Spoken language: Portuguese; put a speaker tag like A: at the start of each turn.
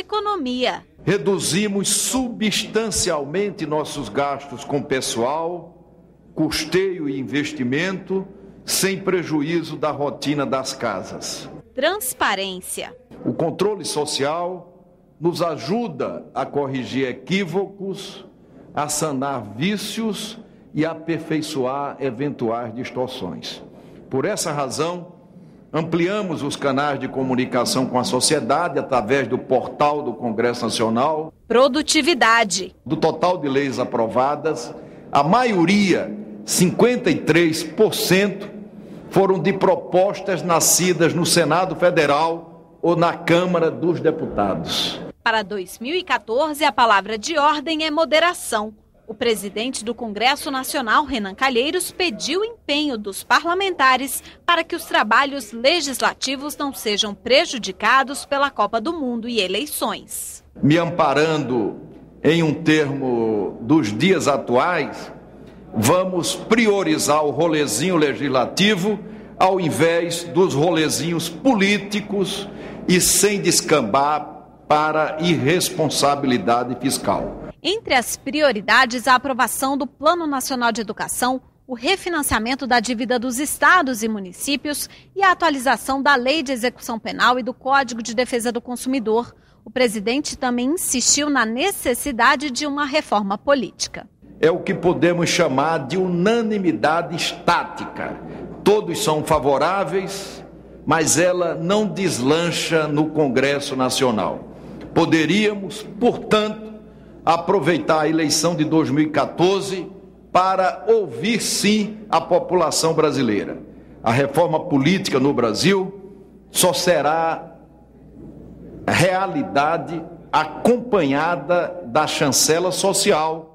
A: economia.
B: Reduzimos substancialmente nossos gastos com pessoal, custeio e investimento, sem prejuízo da rotina das casas.
A: Transparência.
B: O controle social nos ajuda a corrigir equívocos, a sanar vícios e aperfeiçoar eventuais distorções. Por essa razão, ampliamos os canais de comunicação com a sociedade através do portal do Congresso Nacional.
A: Produtividade.
B: Do total de leis aprovadas, a maioria, 53%, foram de propostas nascidas no Senado Federal ou na Câmara dos Deputados.
A: Para 2014, a palavra de ordem é moderação. O presidente do Congresso Nacional, Renan Calheiros, pediu o empenho dos parlamentares para que os trabalhos legislativos não sejam prejudicados pela Copa do Mundo e eleições.
B: Me amparando em um termo dos dias atuais, vamos priorizar o rolezinho legislativo ao invés dos rolezinhos políticos e sem descambar para irresponsabilidade fiscal.
A: Entre as prioridades, a aprovação do Plano Nacional de Educação, o refinanciamento da dívida dos estados e municípios e a atualização da Lei de Execução Penal e do Código de Defesa do Consumidor. O presidente também insistiu na necessidade de uma reforma política.
B: É o que podemos chamar de unanimidade estática. Todos são favoráveis, mas ela não deslancha no Congresso Nacional. Poderíamos, portanto, aproveitar a eleição de 2014 para ouvir, sim, a população brasileira. A reforma política no Brasil só será realidade acompanhada da chancela social